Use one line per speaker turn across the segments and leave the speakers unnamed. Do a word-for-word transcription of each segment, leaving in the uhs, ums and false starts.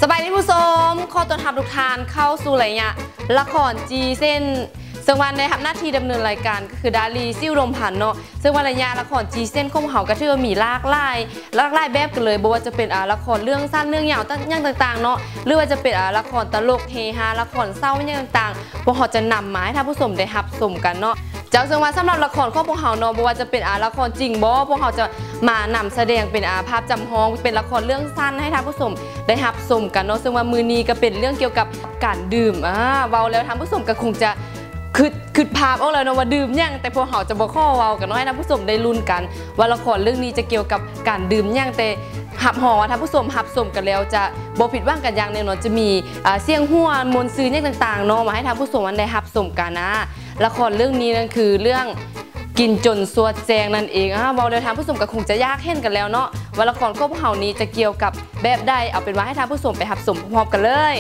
สบายดีผู้ชมขอต้อนรับทุกท่านเข้าสู่รายการละครจีเส้นซึ่งวันได้ทำหน้าที่ดำเนินรายการก็คือดาลีซิ่วลมพันเนาะซึ่งวันระยะละครจีเส้นข้อมเหาก็ถือว่ามีหลากหลายหลากหลายแบบกันเลยบ่ว่าจะเป็นอ่าละครเรื่องสั้นเรื่องยาวอย่างต่างๆเนาะหรือว่าจะเป็นอ่าละครตลกเฮฮาละครเศร้าอย่างต่างๆพวกเขาจะนำมาให้ท่านผู้ชมได้รับชมกันเนาะเจ้าซึ่งว่าสำหรับละครของพวกเขาเนาะบ่ว่าจะเป็นอ่าละครจริงบ่พวกเขาจะมานำแสดงเป็นอ่าภาพจำลองเป็นละครเรื่องสั้นให้ท่านผู้ชมได้รับชมกันเนาะซึ่งว่ามือนี้ก็เป็นเรื่องเกี่ยวกับการดื่มอ่าเว้าแล้วท่านผู้ชมก็คงจะคือคือภาพออกแล้วนะว่าดื่มยังแต่พวกเขาจะบอกข้อเว้ากันน้อยท่านผู้ชมได้ลุ้นกันว่าละครเรื่องนี้จะเกี่ยวกับการดื่มยังแต่หับหอท่านผู้ชมหับสมกันแล้วจะบ่ผิดหวังกันอย่างแน่นอนจะมีเสียงหัวมนต์ซื้ออย่างต่างๆเนาะมาให้ท่านผู้ชมได้หับสมกันนะละครเรื่องนี้นั่นคือเรื่องกินจนสวดแจงนั่นเองอ่ะบอกเลยท่านผู้ชมก็คงจะยากเห็นกันแล้วเนาะว่าละครของพวกเขานี้จะเกี่ยวกับแบบใดเอาเป็นว่าให้ท่านผู้ชมไปหับสมพร้อมๆกันเลย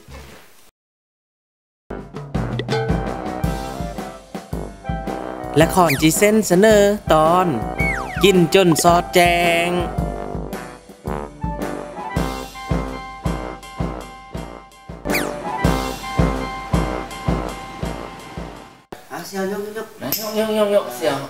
ละครจีเส้นเสนอตอนกินจนซอดแจง
เสียวยกยกยก
ยกยกยกเสียว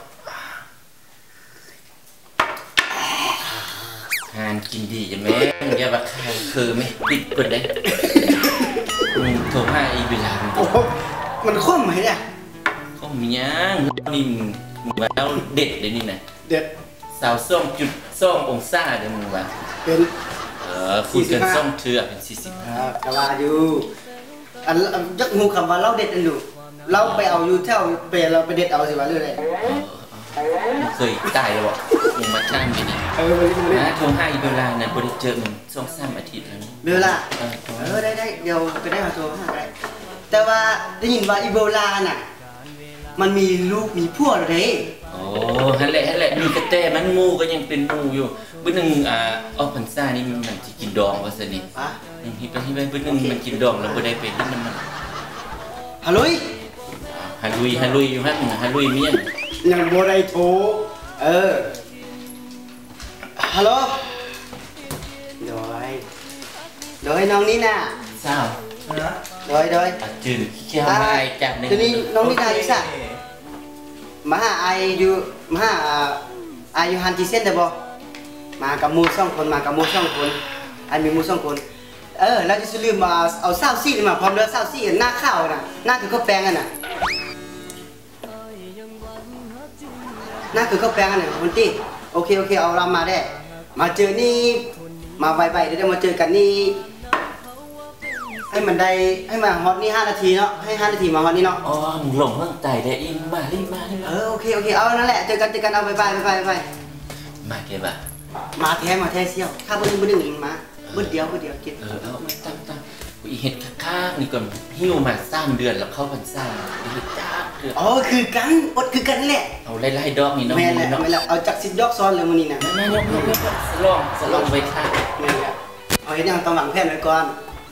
ทานกินดีจะไหมอย่าบักทานคือไหมปิดเปิดได้โทรให้อีเวลาโอ้
มันข้มไหมเนี่ย
ข้มยังนี่มึงว่าเราเด็ดเลยนี่นะ
เด็ด
สาวส้มจุดส้มองศาเดี๋ยวมึงว่า
เป็น
เออคุยกันส้มเถื่อเป็นสี่สิบห้
ากะว่าอยู่อันยักงูคำว่าเราเด็ดอันดูเราไปเอาอยู่แถวเปรเราไปเด็ดเอาสิวะเรื่องอะไร
เคยตายแล้วบอกมึงมาท่ามไปนี่
เออ
นะโทรให้เวลาเนี่ยบริเจอมึงสองสามอาทิตย์แล้ว
เวลาเออได้ได้เดี๋ยวไปได้มาโทรหาได้แต่ว่าได้ยินว่าอีโบลาน่ะมันมีลูกมีพวกอะไร
โอ้ฮันแหละฮันแหละมีกระแตมันมูก็ยังเป็นมูอยู่บื้อหนึ่งอ่าออกพรรษานี่มันจะกินดองว่าสนิทอ่ะยังที่ไปที่ไปบื้อหนึ่งมันกินดองแล้วบ่ได้ไปที่มันมัน
ฮัลโหล
ฮัลโหลฮัลโหลอยู่ฮะฮัลโหลมียัง
ยังบ่ได้โทรเออฮัลโหลโดยโดยน้องนี่น่ะ
เศร้า
โดยโดย
จืดเขี้ยวไม้จับ
ในทีนี้น้องนี่น่ะอยู่ซะมาหาไออยู่มาหาไออยู่ฮันจีเส้นได้บ่มากับมูสองคนมากับมูสองคนไอมีมูสองคนเออแล้วจะลืมมาเอาเศร้าซี่มาพร้อมเด้อเศร้าซี่หน้าข้าวน่ะหน้าคือข้าวแป้งอ่ะน่ะหน้าคือข้าวแป้งอ่ะน่ะคนที่โอเคโอเคเอาเรามาได้มาเจอนี่มาไวๆเดี๋ยวมาเจอกันนี่ให้มันได้ให้มาฮอตนี่ห้านาทีเนาะให้ห้านาทีมาฮอตนี่เนาะ
อ๋อมึงหลงเรื่องใจได้อินมารีบมารีบ
เออโอเคโอเคเอานั่นแหละเจอกันเจอกันเอาไปไปไปไป
มาเก็บอ่ะ
มาแท้มาแท้เซี่ยวข้าบึ้งบึ้งบึ้งมาบึ้งเดียวบึ้งเดียวกิน
เออเอาไม่ตั้งตั้งอีเห็ดข้างๆนี่ก่อนหิ้วมาสามเดือนแล้วเข้าพรรษาอีเห็ดจ้าเดือน
อ๋อคือกันอดคือกันแหละ
เอาไล่ไล่ดอกนี่เนาะ
แม่แหละไม่แล้วเอาจักสิบดอกซ้อนเลยมันนี่นะ
แม่ยกยกยกสลองสลองไปค่ะ
นี่แหละเอาให้ยังต้องหลังแผ่นไว้ก่อน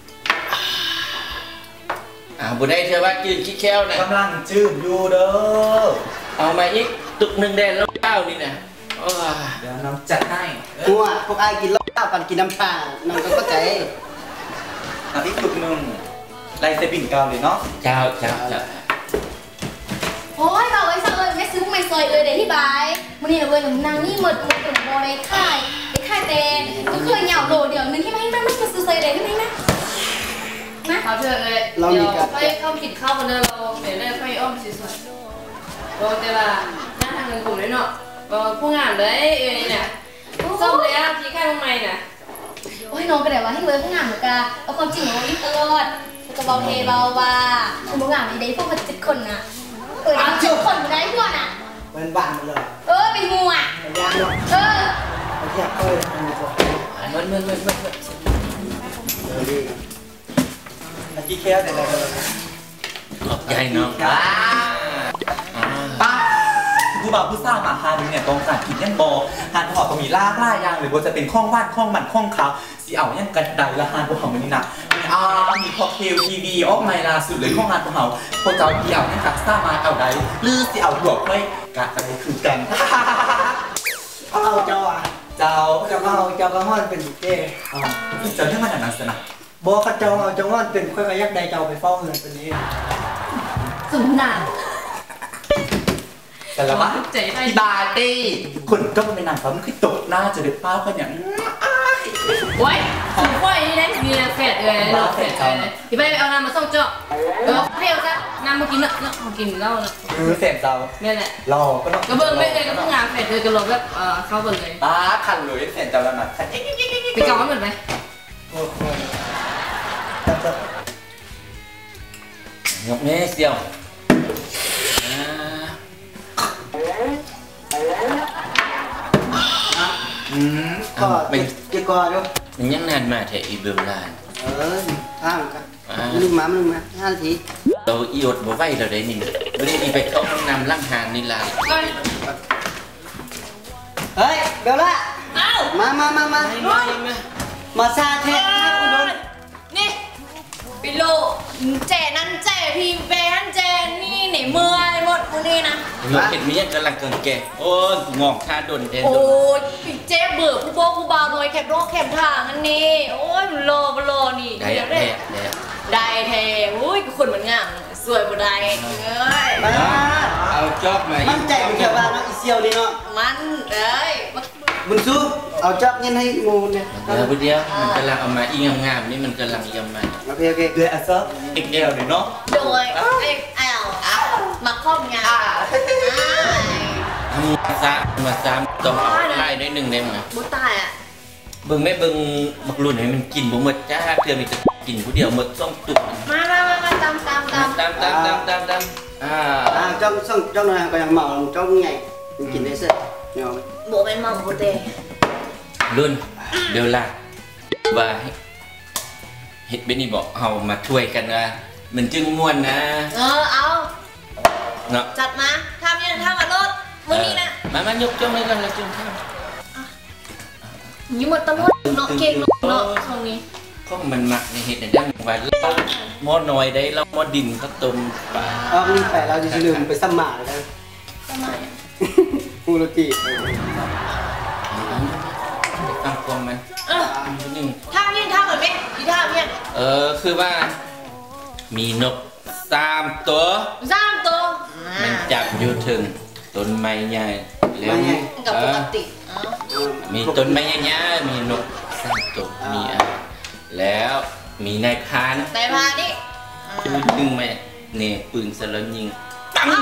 อ่าบุได้เชื่อว่าจืดขี้แค้วนะ
กำลังจืดอยู่เด้อ
เอามาอีกตุกหนึ่งแดนแล้วเก้านี่นะ
เดี๋ยวน้องจัดให้หัวพวกไอ้กินเหล้าปั่นกินน้ำชาน้องก็เข้าใจ
อันที่ตุกหนึ่งไล่เซบินเก่าเลยเนาะ
เจ้าเจ้าเจ้า
โอ้ยเราไอ้สักเลยไม่ซื้อไม่ซอยเลยเดี๋ยวที่บายวันนี้เราเลยนางนี่หมดหมดเป็นโบได้ค่ายได้ค่ายเตนก็เคยเหยาโดดเดี๋ยวนึงที่ไม่ให้นั่งไม่มาซื้อซอยเลยที่ไม่นะ
นะเขาเชิญเลยเดี๋ยวค่อยเข้ากินข้าวกันเด้อเราเดี๋ยวได้ค่อยอ้อมสวยๆบอกแต่ว่าหน้าทางเงินกลุ่มเลยเนาะบอกผู้งานเลยเอ้ยเนี่ยส้มเลยอ่ะพี่ค่ายทำไมน่ะ
โอ้ยน้องก็ได้ว่าให้เลยผู้งานเหมือนกันเอาความจริงของยิ่งตลอดจะเบาเทเบาว่าคุณผู้งานในได้พวกมันเจ็ดคนนะเออเจ็ดคนได้พวกน่ะ
เป็นบ้านเลย
เออเป็นงูอ่ะ
เป็นยางเนาะ
เออ
ไอ้เจ้าเอ้ย
มันมันมันมันมัน
เออดีตะกี้แค่แต่ละ
ขอบใจน้องป้า
ป้าผู้บ่าวผู้สร้างมาฮานี่เนี่ยตรงการกินยันโบฮานพอตรงนี้ล่าล่ายางหรือว่าจะเป็นข้องบ้านข้องมันข้องเขาสีเอายันกระไดละฮานพวกเขาไม่นี่นะอ่ามีพอเคลทีวีออกไมล่าสุดเลยข้องงานพวกเขาพวกเจ้าที่เอายันกักซ่ามาเอาใดลือสีเอาหลวกไว้กะอะไรคือกัน
เอาเจ้าอ่ะ
เจ้า
เจ้าเอาเจ้าก็ห้อนเป็นเจ้
เจ้าที่มาจากนั้นสนะ
บอกข้าเจ้าเอาจังว่าเป็นค่อยๆยักใดเจ้าไปฟ้องเลยตัวนี้
สมนา
แต่ละว่า
ใจได้
พี่บาร์ตี้คนก็เป็นนางฟ้ามันคือตกหน้าจะได้ป้าคนอย่าง
โอ้ยสุดค่อยนี่นะมีแฟดเลยแฟดเลยพี่ไปเอาน้ำมาส่งเจาะเออเพียวซะน้ำมากินเนาะเนาะมากินเหล้าเนาะ
คือเสียงเรา
นี่แหละ
เราก็ต้อง
กระเบื้องไม่เลยก็ต้องงานแฟดเลยกระโหลกแบบเออเข้าเบิ่งเลย
ป้าคันเลยเสียงเราแล้วนะ
ไปเก่าเหมือนไหม
โอ้โห
ยกแม่เสียวอ่า
อืม
ก็เป็นเกี่ยวกับด้วย
มันยังนานมาแท้อีเบลลาน
เออข้างกันลืมมาลืมมาห้านาที
เราอีอดบ่ไหวเราได้นี่ไม่ได้ดีไปเข้าห้องน้ำล้างหานนี่ล่ะ
เฮ้ยเบลล่ามามามามา
ไม่ไม่ไม่
มาซาเทสให้คุณโดน
นี่ปิโลแจนั่นแจทีแบนแจนี่ไหนเมื่อยหมดพวกนี้นะ
ยกเห็นมีอย่างกำลังเกินแก่โอ้ยงอกท่าโดนแทน
โอ้
โดน
ยพี่เจ๊เบื่อผู้บอกผู้บ่าวหน่อยแคบโรคแคบทางอันนี้โอ้ยมันโลมันโลนี่
ได้
เดี๋ยว
ได้
ได้
ได้
ได้แท้โอ้ยคนมันงามสวยบ่ได้เอ้ย
มา
เอาจอบมา
มั่นใจเป็นเกี่ยวกับน้องอีเซียวนี่เนาะ
มันเอ้ย
บุญสู้เอาจับเงินให้งูเนี่ย
เดี๋ยวเดียวมันกำลังเอามาอีงามๆนี่มันกำลังยำมา
โอเคโอเค
เลยอ่ะเซิร์ฟเอ็กเอลเลยเนาะ
โดยเอ็กแอลมาครอบงาน
ทำมาซ้ำมาซ้ำต้องเอาไล่ได้หนึ่งได้ไหม
บุตายอ่ะ
เบิ่งไม่เบิ่งบักรุ่นให้มันกินบ่หมดจ้าเพื่อมีจะกินผู้เดียวหมดซ่องตุก
มามามามาตามตามตาม
ตามตามตามตามตามอ่า
อ่าจ้องส่องจ้องหน่อยก็ยังเมาจ้องไงกินได้เสร็จเนาะ
โบเป็นมัมโบเต
รุ่นเดี๋ยวล่ะว่าเฮ็ดเบนี่บอกเอามาช่วยกันนะมันจึงม่วนนะ
เออเอา
เนาะ
จัดมาทำยังทำมาโลดมือนี้นะ
มามายกจ้องเลยกันเลยจ้องข้าว
ยี่หมดตะลุเนาะเก่งเนาะตรงนี้
ก็มันมักในเฮ็ดได้ยังว่าเราหม้อน้อยได้เราหม้อดินก็ต้มปลา
เอานี่ไปเราจะลืมไปสมัครเลย
ทำไม
มูลติ
ฟังความมัน
เออ
นิดนึง
ทำยังทำเหมือนไหมอีท่าเนี่ย
เออคือว่ามีนกสามตัว
สร้างตัว
มันจับอยู่ถึงต้นไม้ใหญ่แล้ว
กับ
เอ
ป
อก
ติ
มีต้นไม้ใหญ่ๆมีนกสามตัวมีอ่ะแล้วมีนายพราน
ในพานี่
จูดึงมาเนี่ยปืนสลันยิงปัง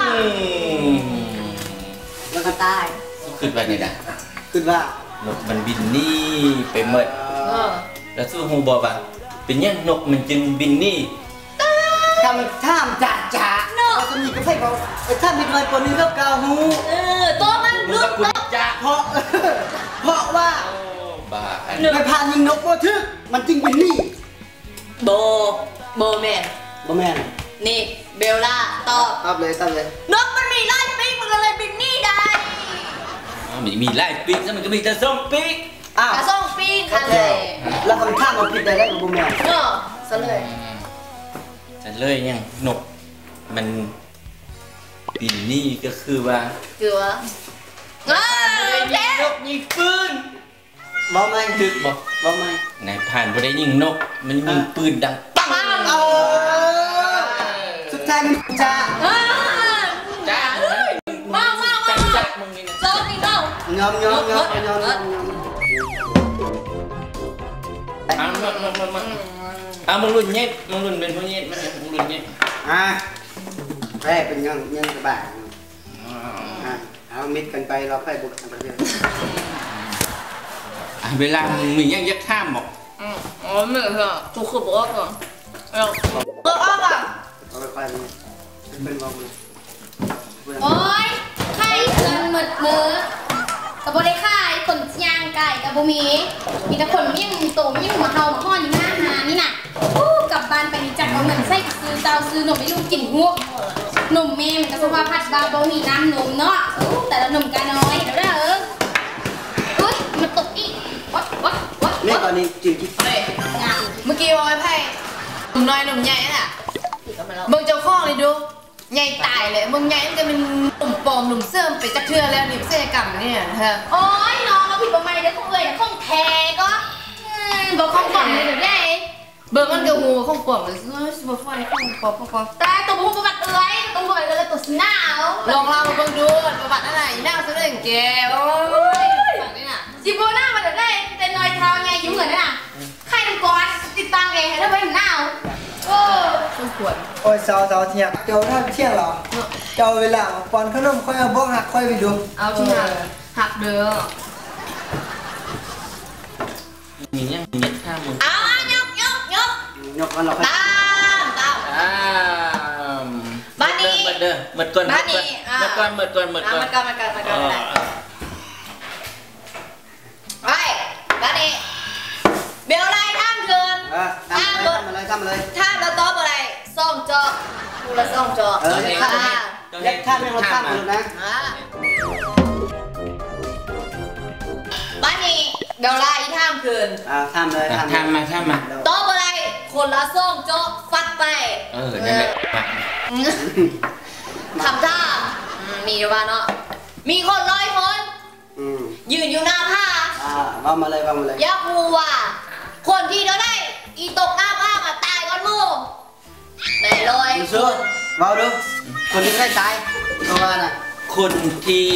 แล้วก็ตาย
ขึ้นไปนี่นะ
คือว่าน
กมันบินหนี่ไปหมด
เออ
แล้วสู้ฮูบอกว่าเป็นยังนกมันจึงบินหนี่
ทำท่ามจ่าจ่าเราจะมีกาแฟเขาไอ้ท่ามมีรอยปนนี้ก็กาหู
เออตัวมัน
มึง
ลึ
ก็
ก
คุณจ้า
เพราะเพราะว่า
บ้าอัน
ไปพานยิงนกว่าทึกมันจึงเป็นนี่
โบโบแมน
บ่แม่น
นี่เบลล่าตอบ
ตอบเลยตอบเลย
นกมันมีไล่ปีกมันก็เลยบินนี่ได้
มีมีไล่ปีกแล้วมันก็มีแต่ส้มปีก
อ้าว
กระส่งปีกคันเลย
แล้วคำท่ามันผิดได้ได้กับบ่แม่น
เนาะซะเลย
จะเลยยังนกมันบินหนี่ก็คือว่า
คือว่าเออแท้
นกยิงปืน
บ่ไม่
ถึกบอก
บ่ไม่
นายผ่านบ่ได้ยิงนก มันยิงปืนดังปัง
เอาสุดท้ายมันจ่า
เออ
จ้า
มามามา
จั
มา
บมึงนี่นะ
โซนนี่เนาะ
ยอมยอมยอมยอมยอมยอม
เอามามามามาเอามึงรุ่นเย็ดมึงรุ่นเป็นผู้เย็ดมันเนี่ยมึงรุ่นเย็ด
อ่ะแรกเป็นยังยังกระบะอ่ะเอามิดกันไปเราค่อยบุกกันไปเรื่อย
อ่ะเวลามึงมียังยักข้ามบอก
อืมอ๋อไม่เหรอถูกคือบอกก่อนเออเออออกอ่ะ
เราค่อยๆเป็นวงเลย
โอ้ยไข่เกินหมดมือกับบริข่ายขนยางไก่กับบุมีมีแต่คนยิ่งโตยิ่งหัวเฮาหัวห้อนอยู่หน้าหานี่น่ะอู้กลับบ้านไปนี่จักเอาเงินใส่ซื้อเตาซื้อนมให้ลูกกินหัวนมแม่มันก็สภาพพัดบาบ่มีน้ำนมเนาะอู้แต่ละนมกาน้อยเดี๋ยวเด้อเอออุ้ยมันตกอีกวัดวัดวัด
นี่ตอนนี้จริงที่
เฮ้ยเมื่อกี้ว่าไอ้ไพ่หนุ่มน้อยหนุ่มใหญ่น่ะมึงเจ้าข้องเลยดูใหญ่ตายเลยมึงใหญ่มันจะเป็นหนุ่มปลอมหนุ่มเสื่อมไปจักเทือแล้วนี่เสื้อกรรมเนี่ยฮะ
โอ้ยน้องเราผิดประมาณเดี๋ยวของเอ้ยของแท้ก็อืมบอกของก่อนเลยเดี๋ยวได้
เบิกมันกับหูของปวงเลยเออสิบฟอยของปวงปวง
แต่ตัวผู้ประวัติเอ้ยตัวผู้ประวัติเอ้ยตัวสีหนาว
ลองเราเบิ่งดูประวัติอะไรหน้าซื้อเองแกโอ้ยฝั่งนี้น่ะ
จิโบหน้ามันได้เป็นรอยเท้าไงยุ่งเหมือนน่ะใครเป็นก้อนติดตามเองให้ได้ไม่หนาวโอ้
สมควร
โอ้ยสาวสาวเที่ยงเจ้าท่านเที่ยงเหรอเจ้าเวลาปอนขนมค่อยเอาบอกหักค่อยไปดู
เอาที่หักหักเด้อ
มีเนี่ยมีเนี่ยข้ามมือ
เอายกยกยก
ยกมันเรา
ตามตาม
อ้าว
บ้านนี้
เบิดเด้อเบิดก่อน
บ้านนี้
เบิดก่อนเบิดก่อนเบิดก่อน
มากันมากันมากันมากันไปบ้านนี้เบลไล่ท่ามเกิน
เออทำอะไรทำอะไร
ท่ามแล้วต๊อบอะไรซ่องจอกกูละซ่องจอก
เออข้ามเล็กข้ามไม่ลดข้ามเลยนะ
บ้านนี้เบลไล่ท่ามเกิน
อ่าข้ามเลยข้าม
ทำมาทำมา
ต๊อบอะไรคนละซ่องจอกฟัดไป
เออนั่นแหละมา
ทำท่ามีหรือเปล่าเนาะมีคนร้อยคน
อืม
ยืนอยู่หน้าผ้า
อ่าว่ามาเลยว่ามาเลย
ยักษ์วัวคนที่เราได้อีตกหน้าผ้ามาตายก่อนมูไหนลอย
ดูสู้ว่าดูคนที่ใกล้ตายตัวว่าน่ะ
คนที่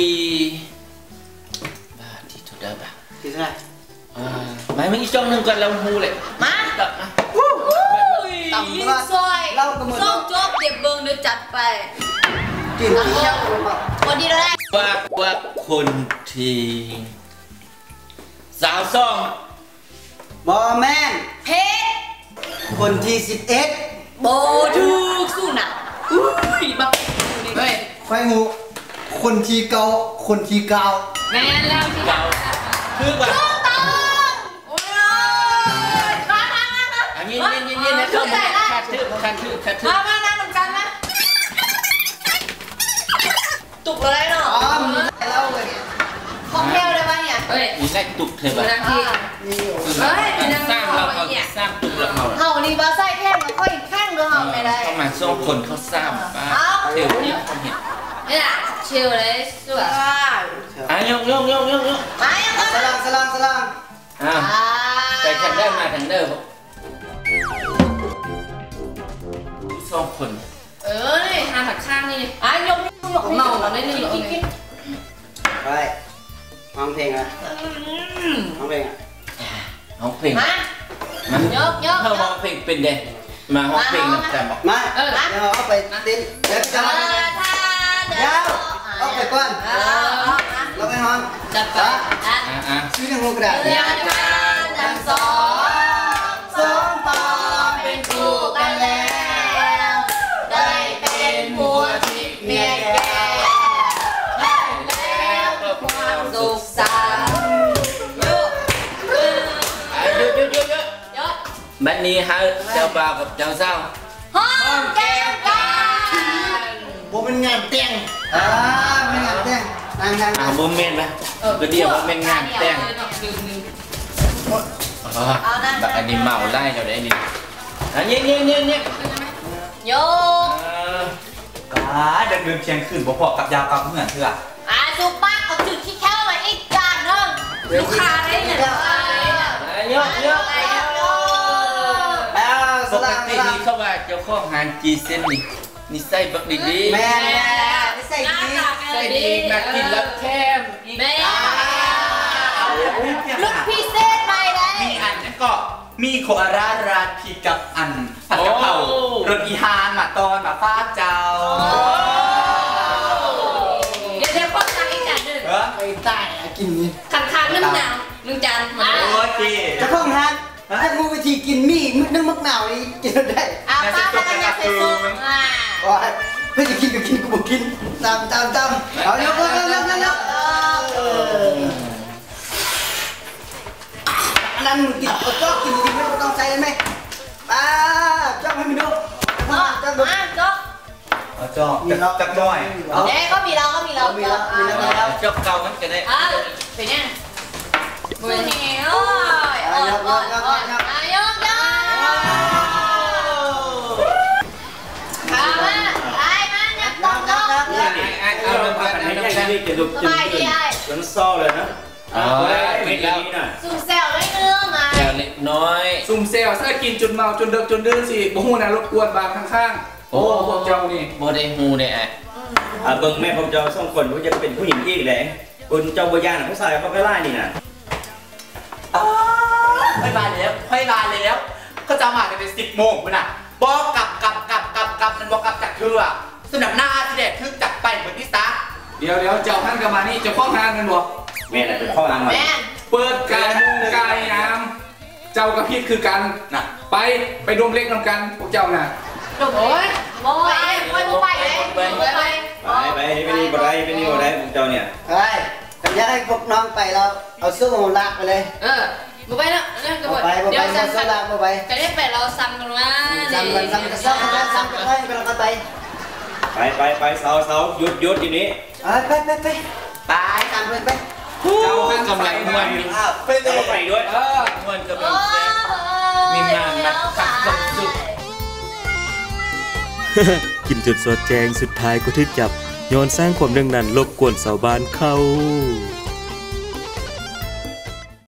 บ้านที่ถูกได้ปะ
ที่เท่าไหร่
อ่าไม่ไม่อีกจ้องหนึ่งก่อนเราหูเลย
มา
ตับมา
ต่ำ
ลิ้
มาน
ซอย
เล่ากันหมด
ซ่องโจ๊กเก็บเบิงเดี๋ยวจัดไป
กินเที่ยวลงมา
คนที่เราได้
ว่าว่าคนที่สาวซ่อง
บอแมน
เพชร
คนที่สิบเอ็ด
โบทูกสู้หนัก
อุ้ยบักเฮ้ย
ค่อยงูคนที่เกาคนที่เกา
แม่นแล้วที่
เราคือว่า
ต้องต้องโอ้ยมามามามา
อันนี้เย็นเย็นเย็นนะเข้ามาคัดทึบคัดทึบคัดทึบ
มามานั่งเหมือนกันนะตุกอะไรเนาะ
อ๋อมึงเล่าเลย
ของเทลได้ปะเนี่ย
เฮ้ย
มีแรกตุกเธอ
มา
ปะ
นั่งที่เฮ้ยไปนั่ง
สร้าง
รอ
เรา
ไอ้
เขา
เนี่ย
สร้างตุกเราเขา
เฮานี่บาไส้แท่งแล้วค่อยแท่งเด้อเฮาไม่ได้
เขามาส่งคนเขาสร้างป้าเทวนี้เขาเห็น
เนี่ยชิลเลยสวย
อ่ะยกยกยกยกยก
มายังมา
สลางสลางสลาง
อ่ะไปทางเดิมมาทางเดิมสองคน
เออนี่หาถักข้างนี่
อ่ะยกยก
เมาเราได้หนึ่ง
กินกิน
ไปฟังเพลงอ่ะฟังเพลงอ่ะ
ร้องเพลง
มา
มัน
ยกยก
ถ้าร้องเพลงเป็นเด่นมาร้องเพลงนะแต่บอก
มาเดี๋ยวเอาไปติ้นเดี๋ยวจะ
เอ
มา
อท่าเดิน
ยาวเอาไปก่อน
เออ
เราไปห้อง
จัดไป
อ่ะ
อ่ะอ่ะ
ซื้อทางหูกระดาษ
เรียนกันทั้งสองสองปอเป็นคู่กันแล้ว ได้เป็นผัวที่เมียแก่ได้แล้วความสุขสันต์ยุ
อ่ะหยุดหยุดหยุดหยุด
ยก
บัดนี้ฮะเจ้าบ่าวกับเจ้าสาว
หอมแก้มกัน
โบเป็นงานแต่ง
อ่าไม่งานแต่งนางนาง
อ่าโมเมนต์นะก็เดียวว่าเป็นงานแต่ง
ดึงดึง
อ๋อแบบอันนี้เมาไล่เราได้นี่อันนี้เนี่ยเนี่ยเนี่ย
โยก
ป้าเดินเดินเชียงขึ้นบ่พอกับยาวกับเหมือนเถื่อ
อ่ะสุปักเอาจุดที่แค่ไว้อีกจานหนึงลูกค้าได้เงินไป
ยกยก
อ่าส
ปก
ลาง
ติ
สลาง
นี่เขาว่าเจ้าของงานจีเส้นนี่นิสัยบักดีดี
แม่ไม่ใส่ดี
ใส่ดีมากินรับแคม
แม่
เอาลูกเทียบ
ลูก
ค่ะ
พิเศษไปได้
มีอันนั้นก็มีโคอาราราพีกับอันผัดกะเพรารสอีฮานหมาตอนหมาฟ้าเจ้า
เดี๋ยวเดี๋ยวป้อนตังอีกจานหนึ่ง
เออ
ไปใต้กินนี่
ขันคานนึ่งหนาวนึ่งจานมา
โอ้ยจี
จะพ้องงานถ้ามูวิธีกินมี่มึกนึ่งมักหนาวนี่กินได้
อ่ะป้าป้ากันยังเป็นซุปอ่ะ
ว่าเพื่อจะกินก็กินกูบอกกินตามตามตามเอายกยกยกยกยกนั่นมึงกินเอาจ๊อกกินกินไม่ต้องใส่ไหมป้าจ๊อกให้มันดู
อ่ะ
จ๊อกดู
อ่ะจ๊อก
เอาจอกจักจักหน่อย
เด้ก็มีเราก็มีเรา
มีแล้วมีแล้วมีแล้ว
เจ้าเก่ามันก็ได้
อ่ะเป็นยังโอ้ยโอ้ยโอ้ยโอ้ยโอ้ยอ่ะยกยกขามาไอ้มันยับต้องยก
เอาลงกันเอาลงกัน
สบายดีไอ้
จนซ่อเลยนะ
อ๋อ
ไม่
ปิด
ดี
แล้ว
น่ะ
สูแซวด้วยเนื้อมา
ซวเล็กน้อย
ซุ่มเซลถ้ากินจนเมาจนเดิกจนดื้อสิบ่ฮู้นะรบกวนบางข้างๆโอ้พวกเจ้านี่
บ่ได้ฮู้ได้อ่ะ
อ่าเบิ่งแม่ผมเจ้าสองคนผู้จะเป็นผู้หญิงอีกแหละคุณเจ้าบ่ย่านผู้ชายเขาก็ไล่นี่น่ะ
ไม่มาแล้วไม่มาแล้วก็จะมากันเป็นสิบโมงคุณน่ะบอกกลับกลับกลับกลับกลับมันบอกกลับจากเธอสนับหน้าที่แดกทึกจับไปเหมือนที่ซะ
เดี๋ยวเดี๋ยวเจ้าท่านกับมานี่จะข้องงานกันบ่
แม่น่ะเป็นข้ออ้างมา
เปิดกายมุงกายงามเจ้ากับพี่คือกันนะไปไปรวมเล็กนำกันพวกเจ้าน่ะ
โอ้ยโอ้ยโอ้ยบ่ไปเลยบ่ไป
ไปไปไปนี่บ่ได้ไปนี่บ่ได้ผมเจ้าเนี่ย
เฮ้ยกันอยากให้พวกน้องไปเราเอาเสื้อของลากไปเลย
เออบ่ไปแล้วนั่นก็
บ่
บ่
ไปบ่
เดี๋
ไป
ยว
เอา
สั่ง
เสื้อลากบ่ไป
จะได้ไปเราสั่งกันว่า
ซ้ำกันซ้ำกันซ้ำกันซ้ำกันไปไปเราก็ไป
ไปไปไปเสาเสาหยุดหยุดทีนี้
ไปไปไปไปตามเพื่อนไป
เจ้าท่านกำลังม่วน
ไปเลยไปด้วย
เออ
ม่วนกำลังแซ่บมีงานนัดขัดสมสุข
กินจนสดแจงสุดท้ายก็ถึกจับโยนสร้างความเรื่องนั้นรบกวนชาวบ้านเขา